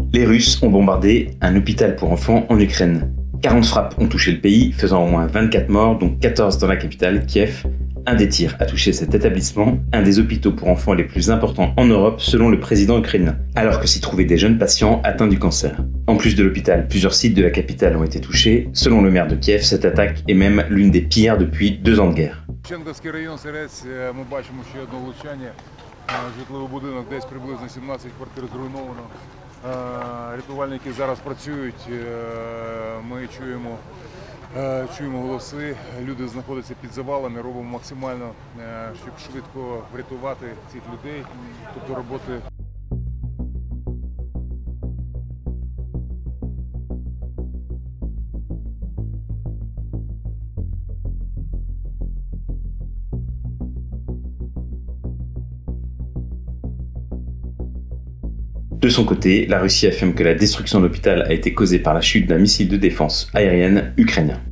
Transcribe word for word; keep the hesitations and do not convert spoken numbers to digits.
Les Russes ont bombardé un hôpital pour enfants en Ukraine. quarante frappes ont touché le pays, faisant au moins vingt-quatre morts, dont quatorze dans la capitale, Kiev. Un des tirs a touché cet établissement, un des hôpitaux pour enfants les plus importants en Europe selon le président ukrainien, alors que s'y trouvaient des jeunes patients atteints du cancer. En plus de l'hôpital, plusieurs sites de la capitale ont été touchés. Selon le maire de Kiev, cette attaque est même l'une des pires depuis deux ans de guerre. Шевченківський район Сирець, ми бачимо ще одне влучання. Житловий будинок, десь приблизно сімнадцять квартир зруйновано. Рятувальники зараз працюють, ми чуємо, чуємо голоси, люди знаходяться під завалами, робимо максимально, щоб швидко врятувати цих людей, тобто роботи. De son côté, la Russie affirme que la destruction de l'hôpital a été causée par la chute d'un missile de défense aérienne ukrainien.